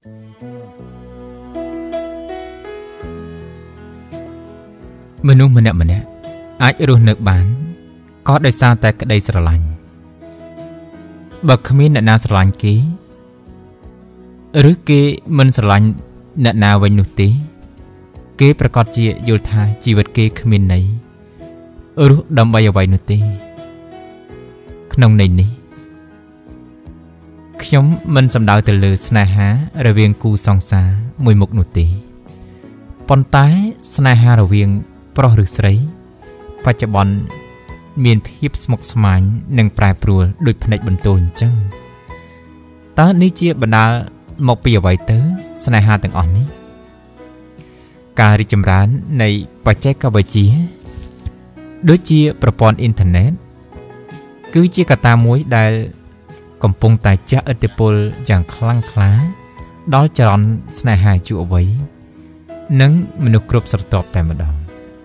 មនុស្សម្នាក់អាចរស់នៅបានក៏ដោយសារតែក្តីស្រឡាញ់បើគ្មានអ្នកណាស្រឡាញ់គេឬគេមិនស្រឡាញ់អ្នកណាវិញនោះទេគេប្រកាសជាយល់ថាជីវិតគេគ្មានន័យរស់ដើម្បីអ្វីនោះទេក្នុងន័យនេះខ្ញុំមិនសំដៅទៅលើស្នេហារវាងគូសង្សារមួយមុខនោះទេប៉ុន្តែស្នេហារវាងប្រុសឬស្រីបច្ចុប្បន្នមានភាពស្មុគស្មាញនិងប្រែប្រួលដូចភ្នែកបន្ទោលអញ្ចឹងតើនេះជាបណ្ដាលមកពីអ្វីទៅស្នេហាទាំងអស់នេះការរីកចម្រើននៃបច្ចេកវិទ្យាដូចជាប្រព័ន្ធអ៊ីនធឺណិតគឺជាកត្តាមួយដែលកំពុងតែជះឥទ្ធិពលយ៉ាងខ្លាំងក្លាដល់ចរន្តស្នេហាយុវវ័យនិងមនុស្សគ្រប់ស្រទាប់តែម្ដង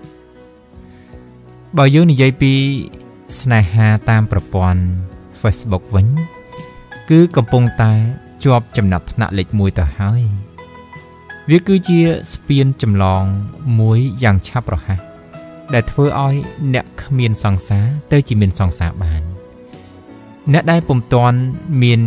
បើយើងនិយាយពីស្នេហាតាមប្រព័ន្ធ Facebook វិញគឺកំពុងតែជាប់ចំណាត់ថ្នាក់លេខ1ទៅហើយវាគឺជាស្ពានចម្លងមួយយ៉ាងឆាប់រហ័សដែលធ្វើឲ្យអ្នកគ្មានសង្សារទៅជាមានសង្សារបានអ្នកដែលពុំទាន់មាន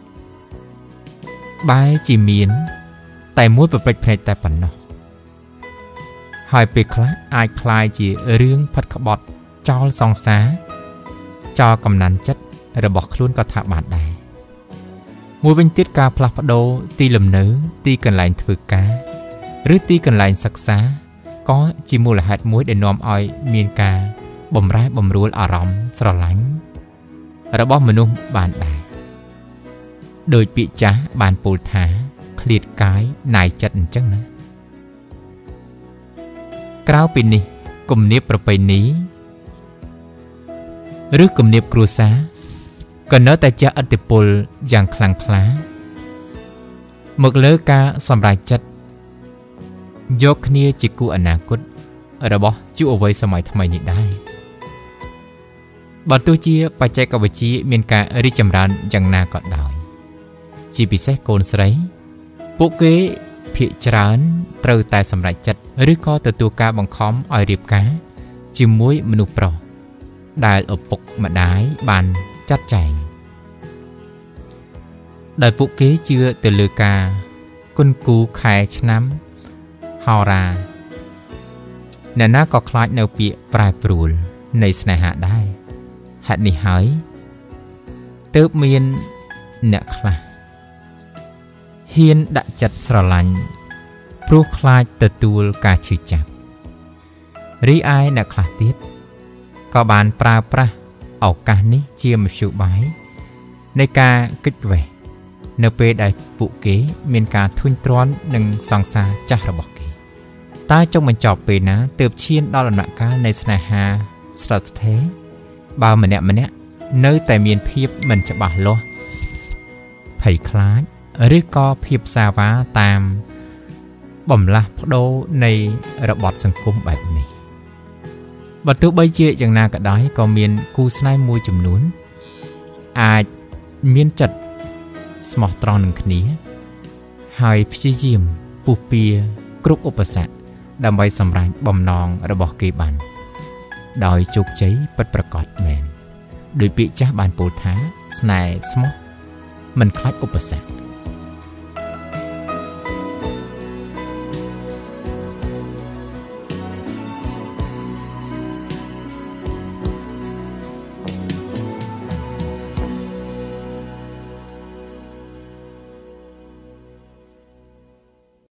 បែរជាមានតែមួយប្រពេចភ្នែកតែប៉ុណ្ណោះហើយពេលខ្លះអាចคล้ายជារឿងផិតក្បត់ចោលសង្សារចោលកំណានចិត្តរបស់ខ្លួនក៏ថាបានដែរមួយវិញទៀតការផ្លាស់ប្ដូរទីលំនៅទីកន្លែងធ្វើការឬទីកន្លែងសិក្សាក៏ជាមូលហេតុមួយដែលនាំឲ្យមានការបំរែបំរួលអារម្មណ៍ស្រឡាញ់របស់មនុស្សបានដែរដោយពាក្យចាស់បានពោលថាឃ្លាតកាយណាយចិត្តអញ្ចឹងណាក្រៅពីនេះគំនាបប្រពៃណីឬគំនាបគ្រួសារក៏នៅតែជះឥទ្ធិពលយ៉ាងខ្លាំងក្លាមកលើការសម្រេចចិត្តយកគ្នាជាគូអនាគតរបស់យុវវ័យសម័យថ្មីនេះដែរបើទោះជាបច្ចេកវិទ្យាមានការរីកចម្រើនយ៉ាងណាក៏ដោយជាពិសេសកូនស្រីពួកគេភាគច្រើនត្រូវតែសម្រេចចិត្តឬក៏ទទួលការបង្ខំឲ្យរៀបការជាមួយមនុស្សប្រុសដែលឪពុកម្ដាយបានចាត់ចែងដោយពួកគេជឿទៅលើការគុណគូខែឆ្នាំហោរាអ្នកណាក៏ខ្លាចនៅពាក្យប្រែប្រួលនៃស្នេហាដែរហេតុនេះហើយទើបមានអ្នកខ្លះហ៊ានដាក់ចិត្តស្រឡាញ់ព្រោះខ្លាចទទួលការឈឺចាប់រីឯអ្នកខ្លះទៀតក៏បានប្រើប្រាស់ឱកាសនេះជាមធ្យោបាយនៃការគេចវេះនៅពេលដែលពួកគេមានការធុញទ្រាន់នឹងសង្សារចាស់របស់គេតើចុងបញ្ចប់ពេលណាទើបឈានដល់ដំណាក់កាលនៃស្នេហាស្ថិតស្ថេរបើម្នាក់នៅតែមានភាពមិនច្បាស់លាស់ភ័យខ្លាចឬក៏ភាពសាវ៉ាតាមបំលាស់ប្ដូរនៃរបបសង្គមបែបនេះបើទោះបីជាយ៉ាងណាក៏ដោយក៏មានគូស្នេហ៍មួយចំនួនអាចមានចិត្តស្មោះត្រង់នឹងគ្នាហើយព្យាយាមពុះពៀគ្រប់ឧបសគ្គដើម្បីសម្រេចបំណងរបស់គេបានដោយជោគជ័យពិតប្រាកដមែនដោយពាក្យចាស់បានពោលថាស្នេហ៍ស្មោះមិនខ្លាចឧបសគ្គ